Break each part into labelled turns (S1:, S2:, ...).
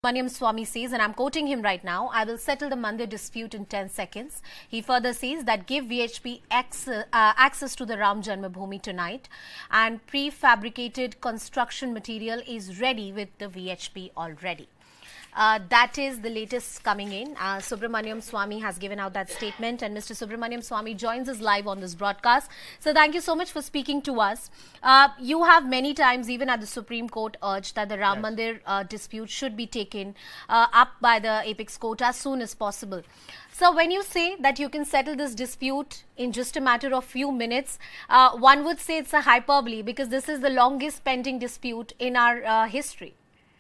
S1: Subramanian Swamy says, and I'm quoting him right now, I will settle the Mandir dispute in 10 seconds. He further says that give VHP access to the Ram Janmabhoomi tonight, and prefabricated construction material is ready with the VHP already. That is the latest coming in. Subramanian Swamy has given out that statement, and Mr. Subramanian Swamy joins us live on this broadcast. So thank you so much for speaking to us. You have many times, even at the Supreme Court, urged that the Ram Mandir dispute should be taken up by the apex court as soon as possible. So when you say that you can settle this dispute in just a matter of few minutes, one would say it's a hyperbole, because this is the longest pending dispute in our history.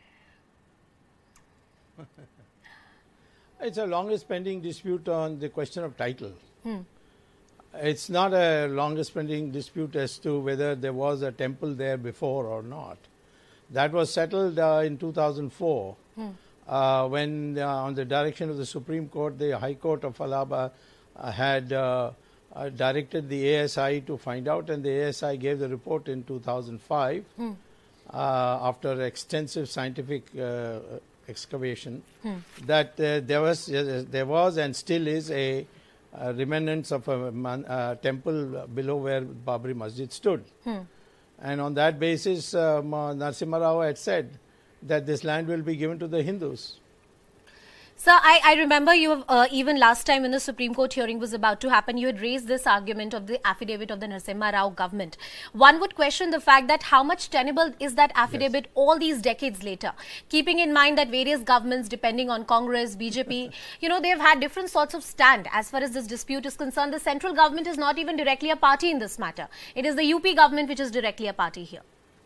S2: It's a longest pending dispute on the question of title. It's not a longest pending dispute as to whether there was a temple there before or not. That was settled in 2004 when on the direction of the Supreme Court, the High Court of Allahabad had directed the ASI to find out, and the ASI gave the report in 2005 after extensive scientific excavation that there was and still is a remnants of a temple below where Babri Masjid stood. And on that basis, Narasimha Rao had said that this land will be given to the Hindus.
S1: Sir, I remember you have, even last time when the Supreme Court hearing was about to happen, you had raised this argument of the affidavit of the Narasimha Rao government. One would question the fact that how much tenable is that affidavit all these decades later, keeping in mind that various governments, depending on Congress, BJP, you know, they have had different sorts of stand as far as this dispute is concerned. The central government is not even directly a party in this matter. It is the UP government which is directly a party here.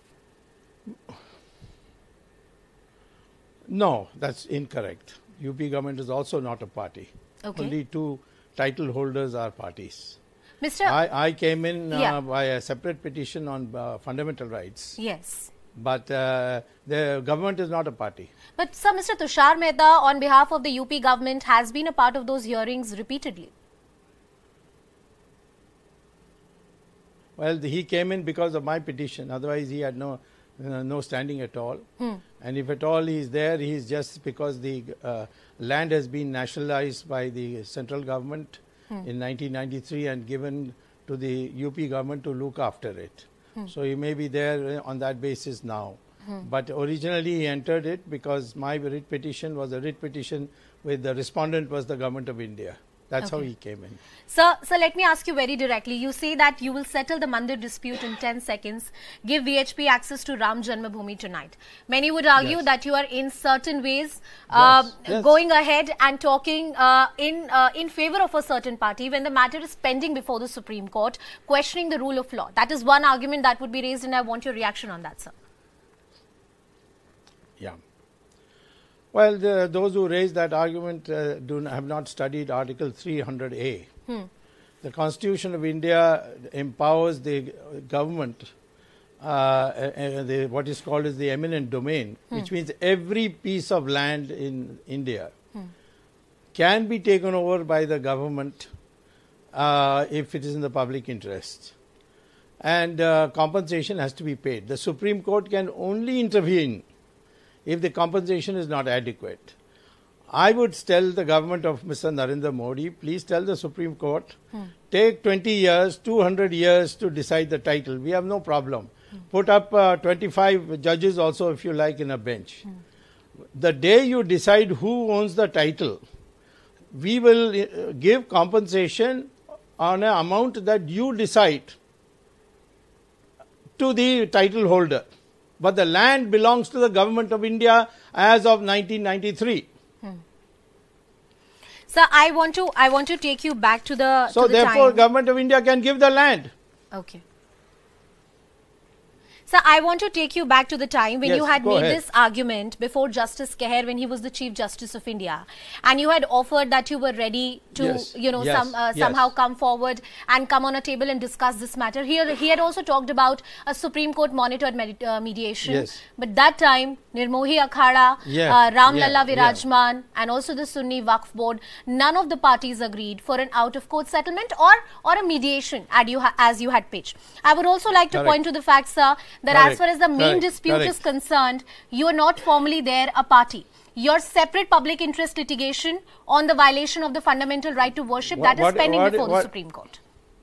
S2: No, that's incorrect. UP government is also not a party.
S1: Okay.
S2: Only two title holders are parties.
S1: Mr.
S2: I came in by a separate petition on fundamental rights.
S1: Yes.
S2: But the government is not a party.
S1: But sir, Mr. Tushar Mehta on behalf of the UP government has been a part of those hearings repeatedly.
S2: Well, he came in because of my petition. Otherwise, he had no standing at all. And if at all he is there, he is just because the land has been nationalized by the central government in 1993 and given to the UP government to look after it. So he may be there on that basis now. But originally he entered it because my writ petition was a writ petition with the respondent was the government of India. That's how he came in.
S1: Sir, let me ask you very directly. You say that you will settle the Mandir dispute in 10 seconds, give VHP access to Ram Janmabhoomi tonight. Many would argue that you are in certain ways going ahead and talking in favor of a certain party when the matter is pending before the Supreme Court, questioning the rule of law. That is one argument that would be raised, and I want your reaction on that, sir.
S2: Yeah. Well, those who raise that argument have not studied Article 300A. The Constitution of India empowers the government, what is called as the eminent domain, which means every piece of land in India can be taken over by the government if it is in the public interest. And compensation has to be paid. The Supreme Court can only intervene if the compensation is not adequate. I would tell the government of Mr. Narendra Modi, please tell the Supreme Court, take 20 years, 200 years to decide the title. We have no problem. Put up 25 judges also, if you like, in a bench. The day you decide who owns the title, we will give compensation on an amount that you decide to the title holder. But the land belongs to the government of India as of 1993.
S1: Sir, I want to take you back to the
S2: So therefore, government of India can give the land.
S1: Okay. Sir, I want to take you back to the time when you had made this argument before Justice Keher when he was the Chief Justice of India, and you had offered that you were ready to, somehow come forward and come on a table and discuss this matter. He had also talked about a Supreme Court monitored mediation, but that time Nirmohi Akhada, Ram Lalla Virajman, and also the Sunni Waqf Board, none of the parties agreed for an out-of-court settlement or a mediation as you had pitched. I would also like to point to the fact, sir, that as far as the main dispute is concerned, you are not formally there a party. your separate public interest litigation on the violation of the fundamental right to worship that is pending before the Supreme Court.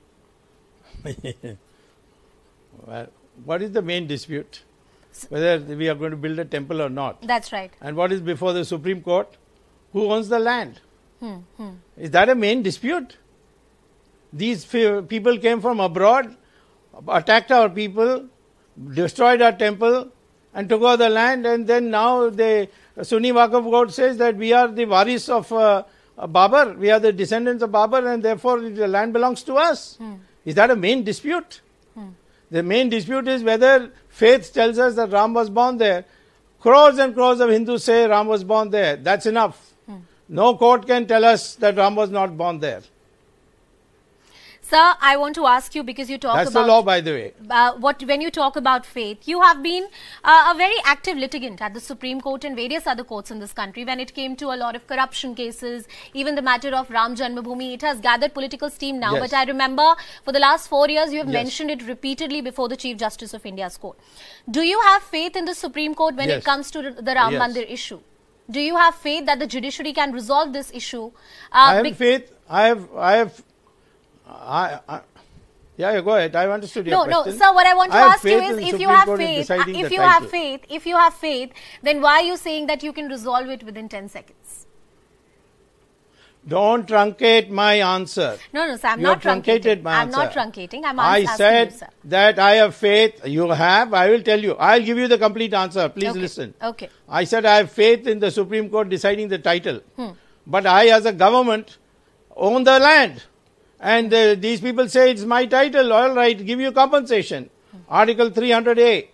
S2: Well, what is the main dispute? Whether we are going to build a temple or not.
S1: That's right.
S2: And what is before the Supreme Court? Who owns the land? Is that a main dispute? These people came from abroad, attacked our people, destroyed our temple and took over the land, and then now the Sunni Waqf Board says that we are the waris of Babur, we are the descendants of Babur, and therefore the land belongs to us. Is that a main dispute? The main dispute is whether faith tells us that Ram was born there. Crores and crores of Hindus say Ram was born there. That's enough. No court can tell us that Ram was not born there.
S1: Sir, I want to ask you, because you talk about...
S2: That's the law, by the way.
S1: When you talk about faith, you have been a very active litigant at the Supreme Court and various other courts in this country when it came to a lot of corruption cases, even the matter of Ram Janmabhoomi. It has gathered political steam now, but I remember for the last 4 years you have mentioned it repeatedly before the Chief Justice of India's court. Do you have faith in the Supreme Court when it comes to the Ram Mandir issue? Do you have faith that the judiciary can resolve this issue?
S2: I have faith. Yeah, go ahead. I understood your question.
S1: No, sir, what I want to ask you is, if you have faith, then why are you saying that you can resolve it within 10 seconds?
S2: Don't truncate my answer.
S1: No, sir, I'm not truncating. I'm not truncating.
S2: I said that I have faith. You have. I will tell you. I'll give you the complete answer. Please listen.
S1: Okay.
S2: I said I have faith in the Supreme Court deciding the title. But I, as a government, own the land. And these people say it's my title. All right, give you compensation. Article 300A.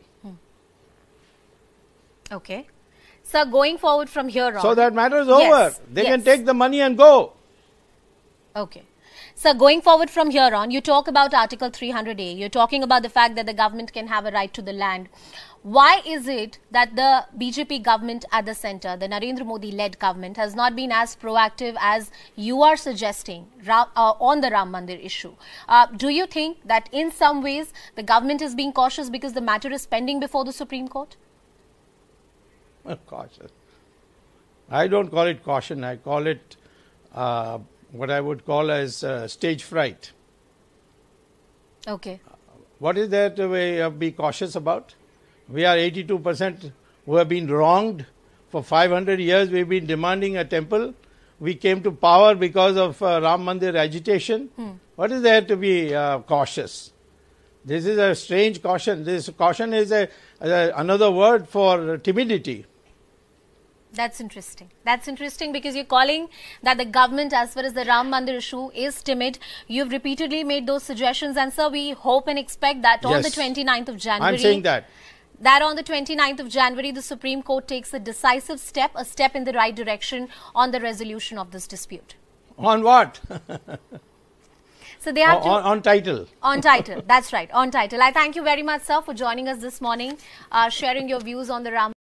S1: Okay. So going forward from here on.
S2: So that matter is over. They can take the money and go.
S1: Okay. So going forward from here on, you talk about Article 300A. You're talking about the fact that the government can have a right to the land. Why is it that the BJP government at the center, the Narendra Modi-led government, has not been as proactive as you are suggesting on the Ram Mandir issue? Do you think that in some ways the government is being cautious because the matter is pending before the Supreme Court?
S2: Cautious. I don't call it caution. I call it what I would call as stage fright.
S1: Okay.
S2: What is there to be cautious about? We are 82% who have been wronged. For 500 years we have been demanding a temple. We came to power because of Ram Mandir agitation. What is there to be cautious? This is a strange caution. This caution is another word for timidity.
S1: That's interesting. That's interesting because you're calling that the government, as far as the Ram Mandir issue, is timid. You've repeatedly made those suggestions, and sir, we hope and expect that on the 29th of January...
S2: I'm saying that.
S1: That on the 29th of January, the Supreme Court takes a decisive step, a step in the right direction on the resolution of this dispute.
S2: On what?
S1: So they have
S2: on title.
S1: On title. That's right. On title. I thank you very much, sir, for joining us this morning, sharing your views on the Ram